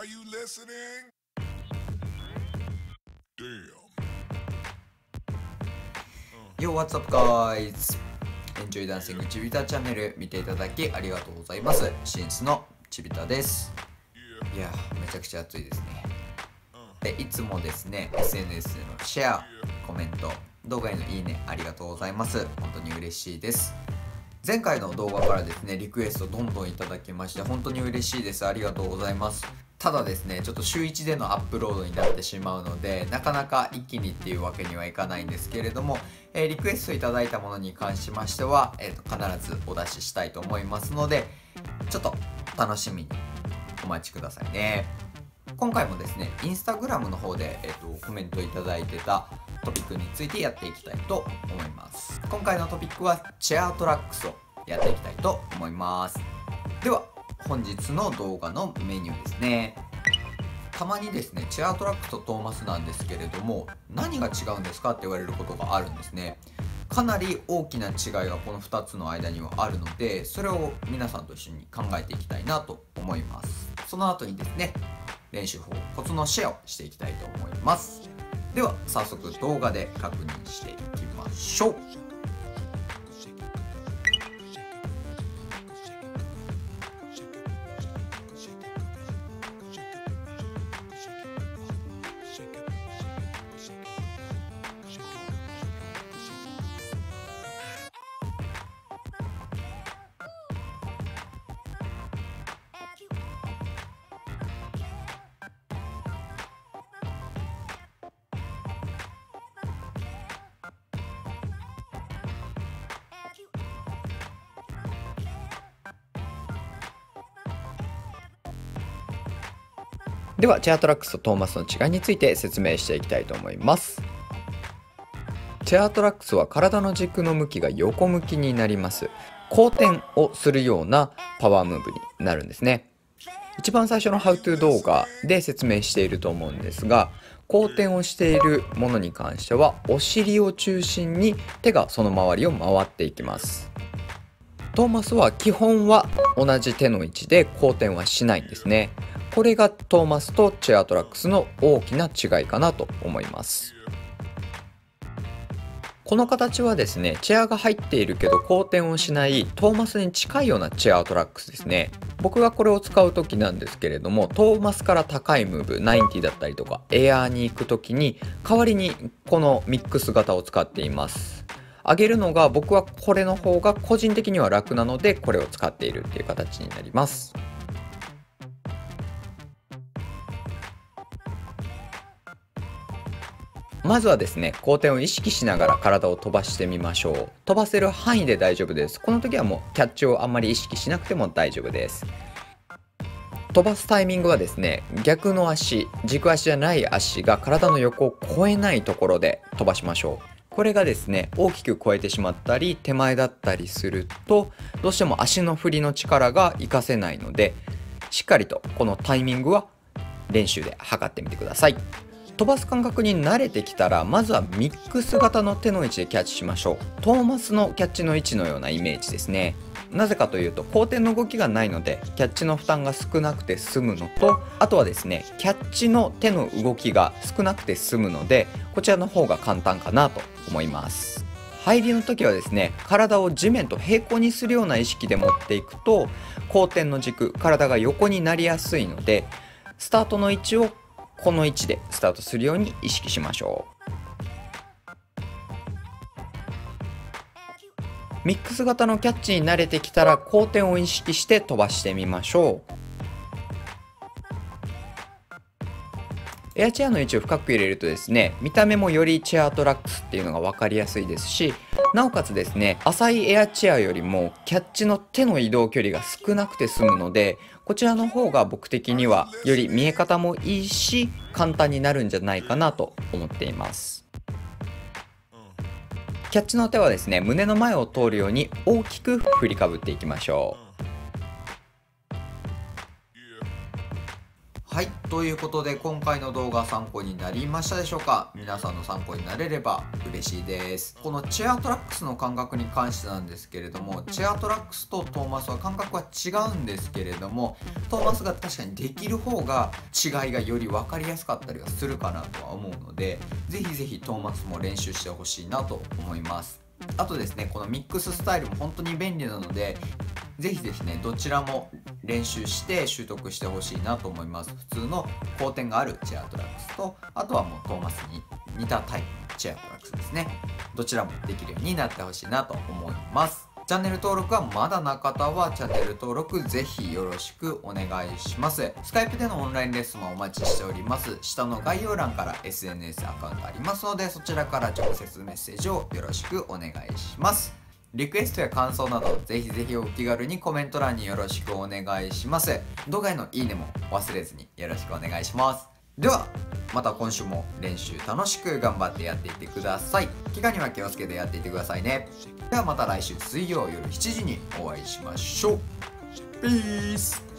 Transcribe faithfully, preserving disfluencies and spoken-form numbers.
you listening? Damn. Yo, what's up guys? Enjoy Dancing ちびたチャンネル見ていただきありがとうございます。シンスのちびたです。いや、めちゃくちゃ暑いですね。でいつもですね、エスエヌエス でのシェア、コメント、動画へのいいねありがとうございます。本当に嬉しいです。前回の動画からですね、リクエストどんどんいただきまして本当に嬉しいです。ありがとうございます。ただですね、ちょっと週いちでのアップロードになってしまうので、なかなか一気にっていうわけにはいかないんですけれども、えー、リクエストいただいたものに関しましては、えーと、必ずお出ししたいと思いますので、ちょっと楽しみにお待ちくださいね。今回もですね、インスタグラムの方で、えーと、コメントいただいてたトピックについてやっていきたいと思います。今回のトピックはチェアトラックスをやっていきたいと思います。では本日の動画のメニューですね。たまにですね、チェアトラックスとトーマスなんですけれども、何が違うんですかって言われることがあるんですね。かなり大きな違いがこのふたつの間にはあるので、それを皆さんと一緒に考えていきたいなと思います。その後にですね、練習法、コツのシェアをしていきたいと思います。では早速動画で確認していきましょう。ではチェアトラックスとトーマスの違いについて説明していきたいと思います。チェアトラックスは体の軸の向きが横向きになります。後転をするようなパワームーブになるんですね。一番最初の How to 動画で説明していると思うんですが、後転をしているものに関してはお尻を中心に手がその周りを回っていきます。トーマスは基本は同じ手の位置で後転はしないんですね。これがトーマスとチェアトラックスの大きな違いかなと思います。この形はですね、チェアが入っているけど後転をしないトーマスに近いようなチェアトラックスですね。僕がこれを使う時なんですけれども、トーマスから高いムーブきゅうじゅうだったりとかエアーに行く時に代わりにこのミックス型を使っています。上げるのが僕はこれの方が個人的には楽なので、これを使っているっていう形になります。まずはですね、後転を意識しながら体を飛ばしてみましょう。飛ばせる範囲で大丈夫です。この時はもうキャッチをあんまり意識しなくても大丈夫です。飛ばすタイミングはですね、逆の足、軸足じゃない足が体の横を越えないところで飛ばしましょう。これがですね、大きく越えてしまったり手前だったりすると、どうしても足の振りの力が活かせないので、しっかりとこのタイミングは練習で測ってみてください。飛ばす感覚に慣れてきたら、まずはミックス型の手の位置でキャッチしましょう。トーマスのキャッチの位置のようなイメージですね。なぜかというと、後転の動きがないのでキャッチの負担が少なくて済むのと、あとはですね、キャッチの手の動きが少なくて済むので、こちらの方が簡単かなと思います。入りの時はですね、体を地面と平行にするような意識で持っていくと、後転の軸、体が横になりやすいので、スタートの位置をこの位置でスタートするように意識しましょう。ミックス型のキャッチに慣れてきたら、後転を意識して飛ばしてみましょう。エアチェアの位置を深く入れるとですね、見た目もよりチェアトラックスっていうのが分かりやすいですし、なおかつですね、浅いエアチェアよりもキャッチの手の移動距離が少なくて済むので、こちらの方が僕的にはより見え方もいいし、簡単になるんじゃないかなと思っています。キャッチの手はですね、胸の前を通るように大きく振りかぶっていきましょう。 はい、ということで今回の動画参考になりましたでしょうか。皆さんの参考になれれば嬉しいです。このチェアトラックスの感覚に関してなんですけれども、チェアトラックスとトーマスは感覚は違うんですけれども、トーマスが確かにできる方が違いがより分かりやすかったりはするかなとは思うので、ぜひぜひトーマスも練習してほしいなと思います。あとですね、このミックススタイルも本当に便利なので、ぜひですね、どちらも練習して習得してほしいなと思います。普通の後転があるチェアトラックスと、あとはもうトーマスに似たタイプのチェアトラックスですね。どちらもできるようになってほしいなと思います。チャンネル登録はまだな方はチャンネル登録ぜひよろしくお願いします。スカイプでのオンラインレッスンもお待ちしております。下の概要欄から エスエヌエス アカウントありますので、そちらから直接メッセージをよろしくお願いします。リクエストや感想などぜひぜひお気軽にコメント欄によろしくお願いします。動画へのいいねも忘れずによろしくお願いします。ではまた今週も練習楽しく頑張ってやっていってください。怪我には気をつけてやっていってくださいね。ではまた来週水曜夜しちじにお会いしましょう。ピース。